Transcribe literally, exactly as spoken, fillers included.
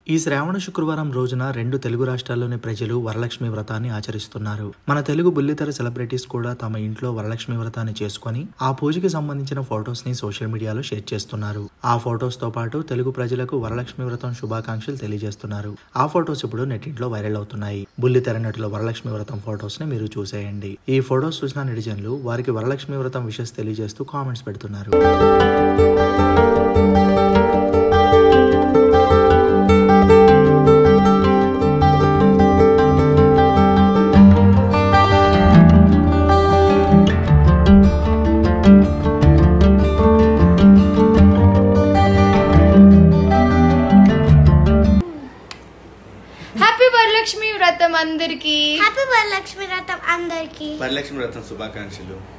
ఈ శ్రావణ శుక్రవారం రోజున రెండు తెలుగు రాష్ట్రాల్లోని ప్రజలు వరలక్ష్మి వ్రతాన్ని ఆచరిస్తున్నారు. మన తెలుగు బుల్లితెర సెలబ్రిటీస్ కూడా తమ ఇంట్లో వరలక్ష్మి వ్రతాన్ని చేసుకుని ఆ పూజకి సంబంధించిన ఫొటోస్ ని సోషల్ మీడియాలో షేర్ చేస్తున్నారు. ఆ ఫొటోస్ తో పాటు తెలుగు ప్రజలకు వరలక్ష్మి వ్రతం శుభాకాంక్షలు తెలియజేస్తున్నారు. ఆ ఫొటోస్ ఇప్పుడు నెట్టింట్లో వైరల్ అవుతున్నాయి. బుల్లితెర నటుల వరలక్ష్మి వ్రతం ఫొటోస్ ని మీరు చూసేయండి. ఈ ఫొటోస్ చూసిన నెటిజన్లు వారికి వరలక్ష్మి వ్రతం విషెస్ తెలియజేస్తూ కామెంట్స్ పెడుతున్నారు. హ్యాపీ వరలక్ష్మి వ్రతం అందరికి హ్యాపీ వరలక్ష్మి వ్రతం అందరికి వరలక్ష్మి వ్రతం శుభాకాంక్షలు.